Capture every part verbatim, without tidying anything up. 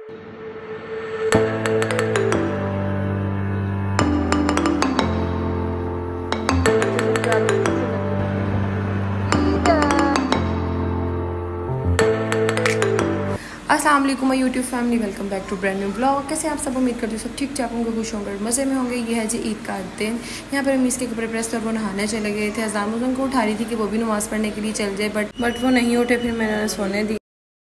अस्सलाम वालेकुम my YouTube family, welcome back to brand new blog. कैसे आप सब? उम्मीद करती हूँ सब ठीक ठाक होंगे, खुश होंगे, मज़े में होंगे। ये है जी ईद का दिन। यहाँ पर अमीज़ के कपड़े प्रेस कर वो नहाने चले गए थे। अज़ान मुज़न को उठा रही थी कि वो भी नमाज़ पढ़ने के लिए चल जाए, बट बट वो नहीं उठे। फिर मैंने सोने दी।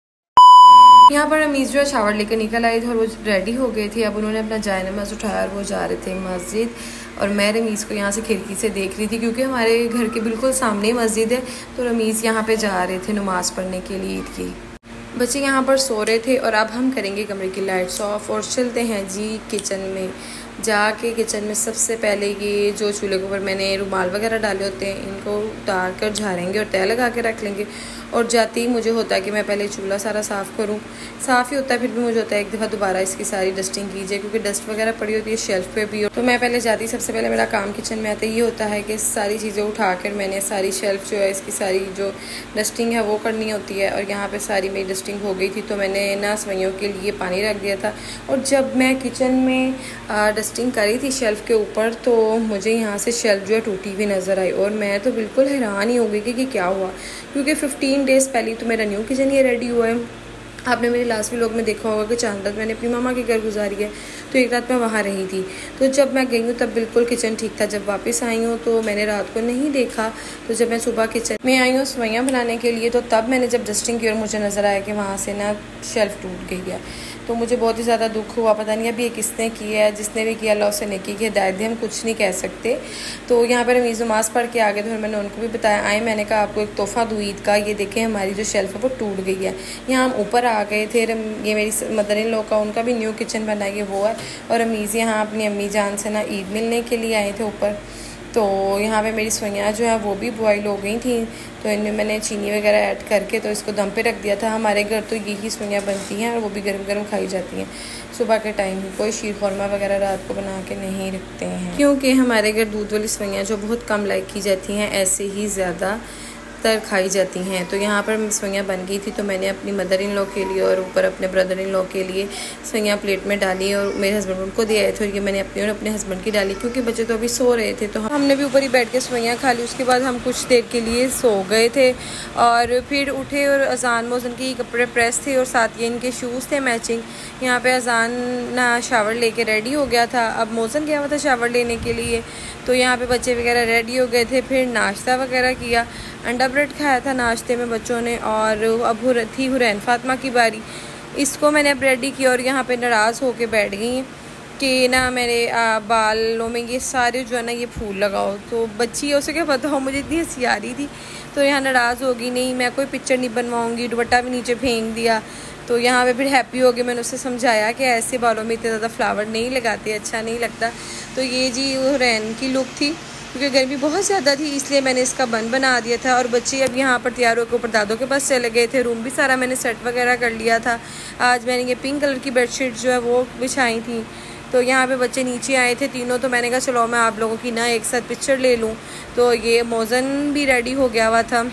यहाँ पर अमीज़ जो है शावर लेकर निकल आई थी और वो रेडी हो गई थी। अब उन्होंने अपना जाए नमाज़ उठाया और वो जा रहे थे मस्जिद। और मैं रमीज़ को यहाँ से खिड़की से देख रही थी क्योंकि हमारे घर के बिल्कुल सामने मस्जिद है। तो रमीज़ यहाँ पे जा रहे थे नमाज़ पढ़ने के लिए ईद की। बच्चे यहाँ पर सो रहे थे और अब हम करेंगे कमरे की लाइट्स ऑफ और चलते हैं जी किचन में। जाके किचन में सबसे पहले ये जो चूल्हे के ऊपर मैंने रुमाल वगैरह डाले होते हैं इनको उतार कर झाड़ेंगे और तय लगा के रख लेंगे। और जाते ही मुझे होता है कि मैं पहले चूल्हा सारा साफ़ करूँ। साफ़ ही होता है, फिर भी मुझे होता है एक दफ़ा दोबारा इसकी सारी डस्टिंग कीजिए क्योंकि डस्ट वगैरह पड़ी होती है शेल्फ पे भी। तो मैं पहले जाती सबसे पहले मेरा काम किचन में आता ये होता है कि सारी चीज़ें उठा कर मैंने सारी शेल्फ जो है इसकी सारी जो डस्टिंग है वो करनी होती है। और यहाँ पर सारी मेरी डस्टिंग हो गई थी तो मैंने ना सवैयों के लिए पानी रख दिया था। और जब मैं किचन में डस्टिंग करी थी शेल्फ़ के ऊपर तो मुझे यहाँ से शेल्फ जो है टूटी हुई नज़र आई और मैं तो बिल्कुल हैरान ही हो गई कि, कि क्या हुआ, क्योंकि फिफ्टीन डेज़ पहले तो मेरा न्यू किचन ये रेडी हुआ है। आपने मेरे लास्ट व्लॉग में देखा होगा कि चांद रात मैंने अपनी मामा के घर गुजारी है, तो एक रात मैं वहाँ रही थी। तो जब मैं गई हूँ तब बिल्कुल किचन ठीक था। जब वापस आई हूँ तो मैंने रात को नहीं देखा। तो जब मैं सुबह किचन में आई हूँ सवैयाँ बनाने के लिए तो तब मैंने जब डस्टिंग की और मुझे नज़र आया कि वहाँ से ना शेल्फ़ टूट गई है। तो मुझे बहुत ही ज़्यादा दुख हुआ। पता नहीं अभी ये किसने किया है, जिसने भी किया अल्लाह उसे नेकी की हिदायत दी, हम कुछ नहीं कह सकते। तो यहाँ पर अमीज़ नमाज़ पढ़ के आ गए तो फिर मैंने उनको भी बताया। आए मैंने कहा आपको एक तोहफ़ा दूँ ईद का, ये देखें हमारी जो शेल्फ़ है वो टूट गई है। यहाँ हम ऊपर आ गए थे। ये मेरी मदर इन लॉ का उनका भी न्यू किचन बना है वो है। और अमीज़ यहाँ अपनी अम्मी जान से ना ईद मिलने के लिए आए थे ऊपर। तो यहाँ पे मेरी सवैयाँ जो है वो भी बॉयल हो गई थी तो इनमें मैंने चीनी वगैरह ऐड करके तो इसको दम पे रख दिया था। हमारे घर तो यही सवैयाँ बनती हैं और वो भी गर्म गर्म खाई जाती हैं सुबह के टाइम। कोई शीर खुरमा वगैरह रात को बना के नहीं रखते हैं क्योंकि हमारे घर दूध वाली सवैयाँ जो बहुत कम लाइक की जाती हैं ऐसे ही ज़्यादा तर खाई जाती हैं। तो यहाँ पर सवैयाँ बन गई थी तो मैंने अपनी मदर इन लॉ के लिए और ऊपर अपने ब्रदर इन लॉ के लिए सवैयाँ प्लेट में डाली और मेरे हस्बैंड उनको दे आए थे और ये मैंने अपनी और अपने हस्बैंड की डाली क्योंकि बच्चे तो अभी सो रहे थे। तो हमने भी ऊपर ही बैठ के सवैयाँ खा ली। उसके बाद हम कुछ देर के लिए सो गए थे और फिर उठे और अज़ान मोज़न की कपड़े प्रेस थे और साथ ये इनके शूज़ थे मैचिंग। यहाँ पर अज़ान ना शावर लेके रेडी हो गया था। अब मोज़न गया हुआ था शावर लेने के लिए तो यहाँ पे बच्चे वगैरह रेडी हो गए थे। फिर नाश्ता वगैरह किया, अंडा ब्रेड खाया था नाश्ते में बच्चों ने। और अब थी हुरैन फातिमा की बारी, इसको मैंने अब रेडी किया और यहाँ पे नाराज़ होके बैठ गई कि ना मेरे आ, बालों में ये सारे जो है ना ये फूल लगाओ। तो बच्ची है उसे क्या पता हो, मुझे इतनी हंसी आ रही थी तो यहाँ नाराज़ होगी, नहीं मैं कोई पिक्चर नहीं बनवाऊँगी, दुपट्टा भी नीचे फेंक दिया। तो यहाँ पे फिर हैप्पी हो गई। मैंने उससे समझाया कि ऐसे बालों में इतने ज़्यादा फ्लावर नहीं लगाते, अच्छा नहीं लगता। तो ये जी हुरैन की लुक थी क्योंकि गर्मी बहुत ज़्यादा थी इसलिए मैंने इसका बन बना दिया था। और बच्चे अब यहाँ पर तैयार होकर ऊपर दादों के पास चले गए थे। रूम भी सारा मैंने सेट वगैरह कर लिया था। आज मैंने ये पिंक कलर की बेडशीट जो है वो बिछाई थी। तो यहाँ पे बच्चे नीचे आए थे तीनों, तो मैंने कहा चलो मैं आप लोगों की ना एक साथ पिक्चर ले लूँ। तो ये मोज़न भी रेडी हो गया हुआ था।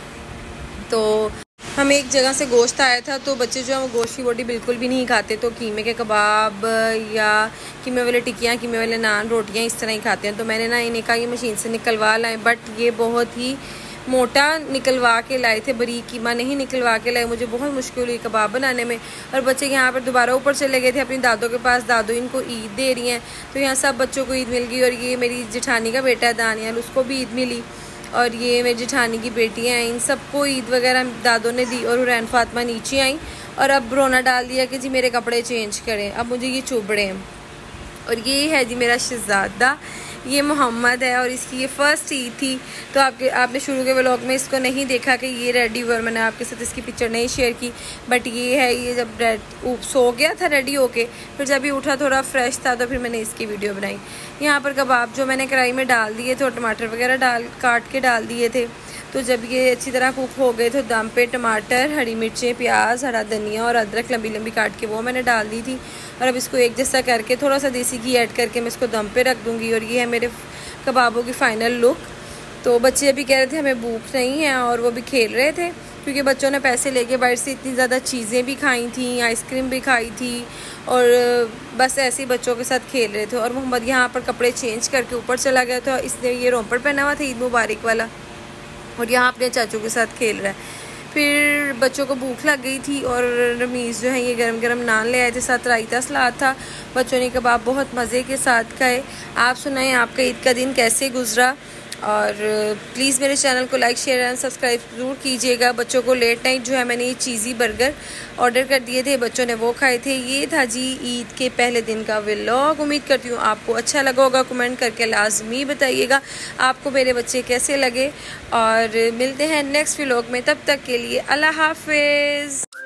तो हम एक जगह से गोश्त आया था तो बच्चे जो है वो गोश्त की बोटी बिल्कुल भी नहीं खाते। तो कीमे के कबाब या कीमे वाले टिक्कियाँ, कीमे वाले नान, रोटियाँ इस तरह ही खाते हैं। तो मैंने ना इन्हें कहा ये मशीन से निकलवा लाएं, बट ये बहुत ही मोटा निकलवा के लाए थे, बारीक कीमा नहीं निकलवा के लाए। मुझे बहुत मुश्किल हुई कबाब बनाने में। और बच्चे यहाँ पर दोबारा ऊपर चले गए थे अपनी दादों के पास। दादो इनको ईद दे रही हैं तो यहाँ सब बच्चों को ईद मिल गई। और ये मेरी जेठानी का बेटा है दानियाल, उसको भी ईद मिली। और ये मेरी जेठानी की बेटियाँ हैं, इन सबको ईद वगैरह दादों ने दी। और हुरैन फातिमा नीचे आई और अब रोना डाल दिया कि जी मेरे कपड़े चेंज करें, अब मुझे ये चुभड़े हैं। और ये है जी मेरा शहज़ादा, ये मोहम्मद है और इसकी ये फ़र्स्ट ईद थी। तो आपके आपने शुरू के व्लॉग में इसको नहीं देखा कि ये रेडी हुआ और मैंने आपके साथ इसकी पिक्चर नहीं शेयर की। बट ये है, ये जब रेड सो गया था रेडी होके, फिर जब ये उठा थोड़ा फ्रेश था तो फिर मैंने इसकी वीडियो बनाई। यहाँ पर कबाब जो मैंने कढ़ाई में डाल दिए थे और टमाटर वगैरह डाल काट के डाल दिए थे। तो जब ये अच्छी तरह कुक हो गए तो दम पे टमाटर, हरी मिर्चें, प्याज, हरा धनिया और अदरक लंबी लंबी काट के वो मैंने डाल दी थी। और अब इसको एक जैसा करके थोड़ा सा देसी घी ऐड करके मैं इसको दम पे रख दूँगी। और ये है मेरे कबाबों की फ़ाइनल लुक। तो बच्चे अभी कह रहे थे हमें भूख नहीं है और वो भी खेल रहे थे। क्योंकि बच्चों ने पैसे लेके बाहर से इतनी ज़्यादा चीज़ें भी खाई थी, आइसक्रीम भी खाई थी और बस ऐसे ही बच्चों के साथ खेल रहे थे। और मोहम्मद यहाँ पर कपड़े चेंज करके ऊपर चला गया था, इसने ये रोंपड़ पहना हुआ था ईद मुबारक वाला, और यहाँ अपने चाचू के साथ खेल रहा है। फिर बच्चों को भूख लग गई थी और रमीज़ जो है ये गरम गरम नान ले आए थे, साथ रायता सलाद था। बच्चों ने कबाब बहुत मज़े के साथ खाए। आप सुनाएं आपका ईद का दिन कैसे गुजरा, और प्लीज़ मेरे चैनल को लाइक शेयर एंड सब्सक्राइब ज़रूर कीजिएगा। बच्चों को लेट नाइट जो है मैंने ये चीज़ी बर्गर ऑर्डर कर दिए थे, बच्चों ने वो खाए थे। ये था जी ईद के पहले दिन का व्लॉग। उम्मीद करती हूँ आपको अच्छा लगा होगा, कमेंट करके लाजमी बताइएगा आपको मेरे बच्चे कैसे लगे, और मिलते हैं नेक्स्ट व्लॉग में। तब तक के लिए अल्लाह हाफिज़।